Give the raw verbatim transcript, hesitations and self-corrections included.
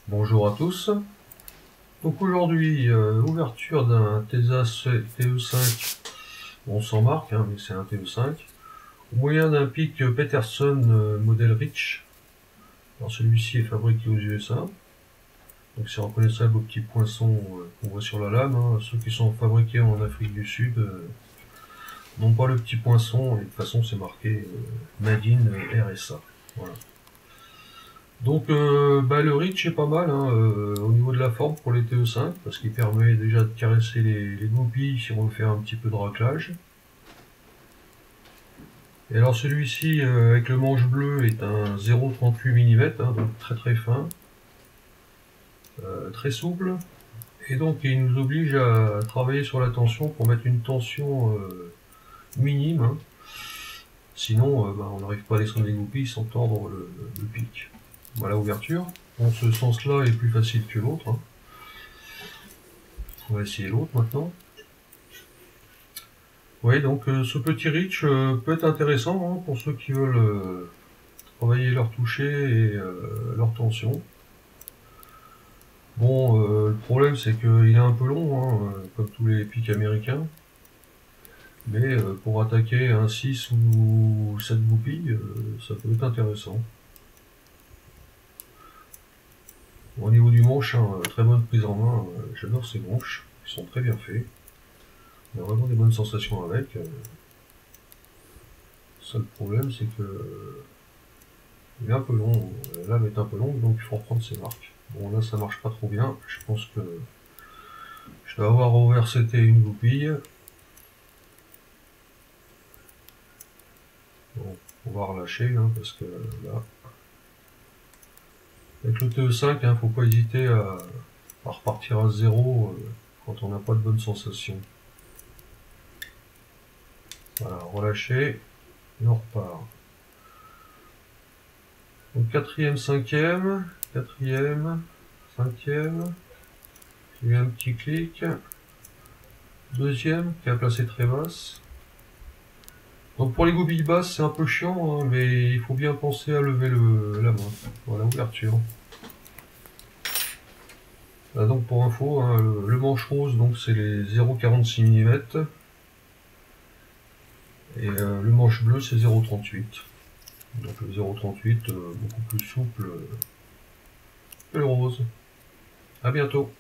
Bonjour à tous. Donc aujourd'hui, euh, ouverture d'un Tesas T E cinq, bon sans marque, hein, mais c'est un T E cinq, au moyen d'un pic Peterson euh, modèle Rich. Alors celui-ci est fabriqué aux U S A, donc c'est reconnaissable aux petits poinçons euh, qu'on voit sur la lame. Hein. Ceux qui sont fabriqués en Afrique du Sud euh, n'ont pas le petit poinçon, et de toute façon c'est marqué euh, Made in R S A. Voilà. Donc euh, bah, le Reach est pas mal hein, euh, au niveau de la forme pour les T E cinq, parce qu'il permet déjà de caresser les, les goupilles si on veut faire un petit peu de raclage. Et alors celui-ci euh, avec le manche bleu est un zéro virgule trente-huit millimètres, hein, donc très très fin, euh, très souple, et donc il nous oblige à travailler sur la tension pour mettre une tension euh, minime, hein. Sinon euh, bah, on n'arrive pas à descendre les goupilles sans tordre le, le pic. Voilà l'ouverture. Bon, ce sens-là est plus facile que l'autre. Hein. On va essayer l'autre maintenant. Oui, donc euh, ce petit Reach euh, peut être intéressant hein, pour ceux qui veulent euh, travailler leur toucher et euh, leur tension. Bon, euh, le problème c'est qu'il est un peu long, hein, euh, comme tous les pics américains. Mais euh, pour attaquer un six ou sept goupilles, euh, ça peut être intéressant. Au niveau du manche, hein, très bonne prise en main, euh, j'adore ces manches, ils sont très bien faits. On a vraiment des bonnes sensations avec. Euh, ça le problème c'est que euh, il est un peu long, la lame est un peu longue, donc il faut reprendre ses marques. Bon là ça marche pas trop bien, je pense que je dois avoir overseté une goupille. Bon, on va relâcher hein, parce que là, avec le T E cinq, hein, faut pas hésiter à, à repartir à zéro euh, quand on n'a pas de bonnes sensations. Voilà, relâcher, et on repart. Donc quatrième, cinquième, quatrième, cinquième, il y a eu un petit clic, deuxième qui a placé très basse. Donc pour les goupilles basses c'est un peu chiant, hein, mais il faut bien penser à lever le, la main. Voilà, ouverture. Là, donc pour info, hein, le, le manche rose donc c'est les zéro virgule quarante-six millimètres et euh, le manche bleu c'est zéro virgule trente-huit. Donc le zéro virgule trente-huit euh, beaucoup plus souple euh, que le rose. À bientôt.